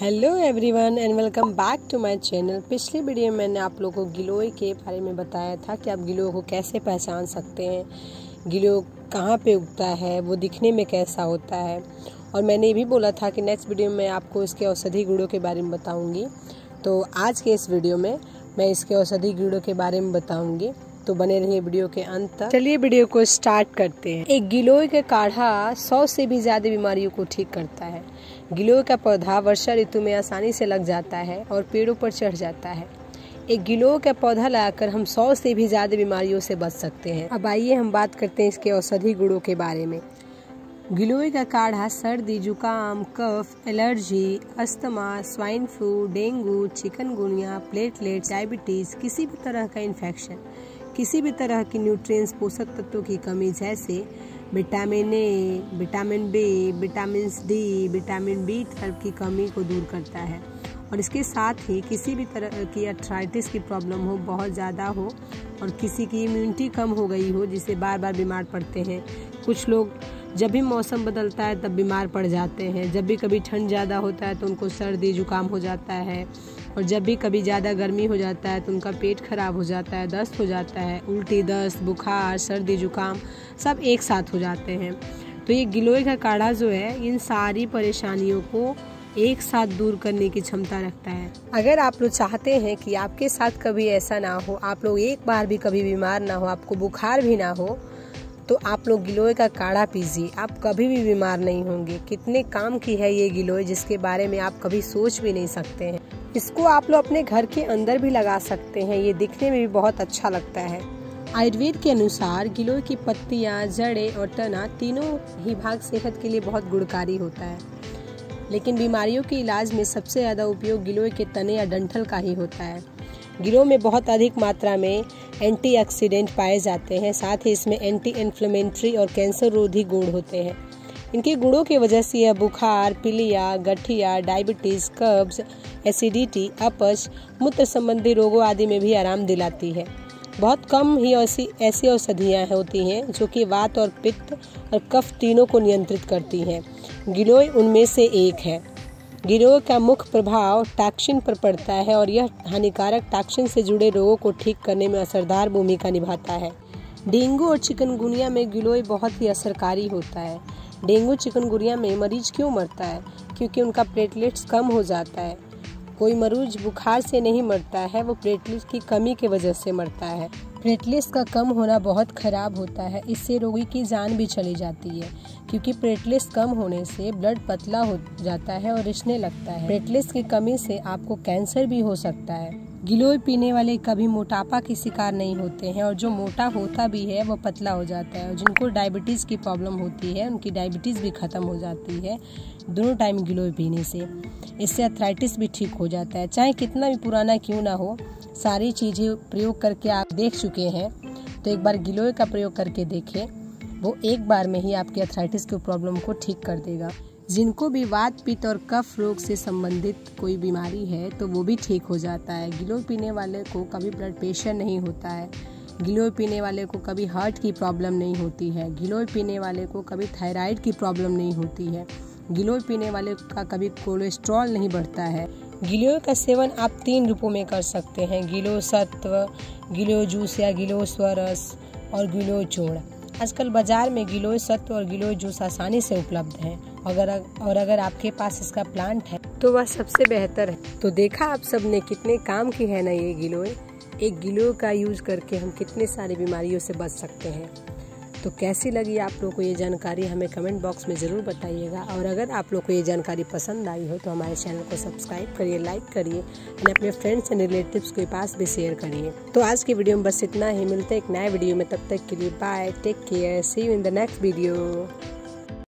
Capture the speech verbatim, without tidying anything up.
Hello everyone and welcome back to my channel. पिछली video में मैंने आप लोगों को गिलोय के बारे में बताया था कि आप गिलोय को कैसे पहचान सकते हैं, गिलोय कहाँ पे उगता है, वो दिखने में कैसा होता है। और मैंने ये भी बोला था कि नेक्स्ट वीडियो में आपको इसके औषधि गुणों के बारे में बताऊंगी। तो आज के इस वीडियो में मैं इसके औषधि गुणों के बारे में बताऊंगी, तो बने रहिए वीडियो के अंत तक। चलिए वीडियो को स्टार्ट करते हैं। एक गिलोय का काढ़ा सौ से भी ज्यादा बीमारियों को ठीक करता है। गिलोय का पौधा वर्षा ऋतु में आसानी से लग जाता है और पेड़ों पर चढ़ जाता है। एक गिलोय का पौधा लगाकर हम सौ से भी ज्यादा बीमारियों से बच सकते हैं। अब आइए हम बात करते हैं इसके औषधि गुणों के बारे में। गिलोय का काढ़ा सर्दी, जुकाम, कफ, allergy, asthma, swine flu, dengue, chikungunya, platelet, diabetes, किसी भी तरह का इन्फेक्शन, किसी भी तरह की न्यूट्रिएंट्स पोषक तत्वों की कमी जैसे vitamin A, vitamin B, vitamin D, vitamin B twelve की कमी को दूर करता है। और इसके साथ ही किसी भी तरह की आर्थराइटिस की प्रॉब्लम हो, बहुत ज़्यादा हो, और किसी की इम्यूनिटी कम हो गई हो जिससे बार बार बीमार पड़ते हैं। कुछ लोग जब भी मौसम बदलता है तब बीमार पड़ जाते हैं। जब भी कभी ठंड ज़्यादा होता है तो उनको सर्दी जुकाम हो जाता है, और जब भी कभी ज़्यादा गर्मी हो जाता है तो उनका पेट खराब हो जाता है, दस्त हो जाता है, उल्टी, दस्त, बुखार, सर्दी, जुकाम सब एक साथ हो जाते हैं। तो ये गिलोय का काढ़ा जो है इन सारी परेशानियों को एक साथ दूर करने की क्षमता रखता है। अगर आप लोग चाहते हैं कि आपके साथ कभी ऐसा ना हो, आप लोग एक बार भी कभी बीमार ना हो, आपको बुखार भी ना हो, तो आप लोग गिलोय का काढ़ा पीजिए, आप कभी भी बीमार नहीं होंगे। कितने काम की है ये गिलोय जिसके बारे में आप कभी सोच भी नहीं सकते हैं। इसको आप लोग अपने घर के अंदर भी लगा सकते हैं, ये दिखने में भी बहुत अच्छा लगता है। आयुर्वेद के अनुसार गिलोय की पत्तियां, जड़ें और तना तीनों ही भाग सेहत के लिए बहुत गुणकारी होता है, लेकिन बीमारियों के इलाज में सबसे ज़्यादा उपयोग गिलोय के तने या डंठल का ही होता है। गिलोय में बहुत अधिक मात्रा में एंटीऑक्सीडेंट पाए जाते हैं, साथ ही इसमें एंटी इन्फ्लेमेटरी और कैंसर रोधी गुण होते हैं। इनके गुणों की वजह से यह बुखार, पीलिया, गठिया, डायबिटीज, कब्ज, एसिडिटी, अपच, मूत्र संबंधी रोगों आदि में भी आराम दिलाती है। बहुत कम ही ऐसी ऐसी औषधियाँ होती हैं जो कि वात और पित्त और कफ तीनों को नियंत्रित करती हैं। गिलोय उनमें से एक है। गिलोय का मुख्य प्रभाव टॉक्सिन पर पड़ता है और यह हानिकारक टॉक्सिन से जुड़े रोगों को ठीक करने में असरदार भूमिका निभाता है। डेंगू और चिकनगुनिया में गिलोय बहुत ही असरकारी होता है। डेंगू चिकनगुनिया में मरीज क्यों मरता है? क्योंकि उनका प्लेटलेट्स कम हो जाता है। कोई मरीज बुखार से नहीं मरता है, वो प्लेटलेट्स की कमी की वजह से मरता है। प्लेटलेट्स का कम होना बहुत खराब होता है, इससे रोगी की जान भी चली जाती है, क्योंकि प्लेटलेट्स कम होने से ब्लड पतला हो जाता है और रिसने लगता है। प्लेटलेट्स की कमी से आपको कैंसर भी हो सकता है। गिलोय पीने वाले कभी मोटापा की शिकार नहीं होते हैं, और जो मोटा होता भी है वो पतला हो जाता है। और जिनको डायबिटीज की प्रॉब्लम होती है उनकी डायबिटीज भी खत्म हो जाती है दोनों टाइम गिलोय पीने से। इससे आर्थराइटिस भी ठीक हो जाता है। चाहे कितना भी पुराना क्यों ना हो, सारी चीजें प्रयोग करके आप देख चुके हैं, तो एक बार गिलोय का प्रयोग करके देखें, वो एक बार में ही आपकी आर्थराइटिस की प्रॉब्लम को ठीक कर देगा। जिनको भी वात, पित्त और कफ रोग से संबंधित कोई बीमारी है तो वो भी ठीक हो जाता है। गिलोय पीने वाले को कभी ब्लड प्रेशर नहीं होता है। गिलोय पीने वाले को कभी हार्ट की प्रॉब्लम नहीं होती है। गिलोय पीने वाले को कभी थायराइड की प्रॉब्लम नहीं होती है। गिलोय पीने वाले का कभी कोलेस्ट्रॉल नहीं बढ़ता है। गिलोय का सेवन आप तीन रूपों में कर सकते हैं: गिलोय सत्व, गिलोय जूस या गिलोय स्वरस, और गिलोय चूर्ण। आजकल बाजार में गिलोय सत्व और गिलोय जूस आसानी से उपलब्ध हैं। अगर और अगर आपके पास इसका प्लांट है तो वह सबसे बेहतर है। तो देखा आप सब ने कितने काम की है ना ये गिलोय। एक गिलोय का यूज करके हम कितने सारी बीमारियों से बच सकते हैं। तो कैसी लगी आप लोग को ये जानकारी हमें कमेंट बॉक्स में ज़रूर बताइएगा। और अगर आप लोग को ये जानकारी पसंद आई हो तो हमारे चैनल को सब्सक्राइब करिए, लाइक करिए, और अपने फ्रेंड्स एंड रिलेटिव्स के पास भी शेयर करिए। तो आज की वीडियो में बस इतना ही। मिलते हैं एक नए वीडियो में, तब तक के लिए bye, take care, see you in the next video.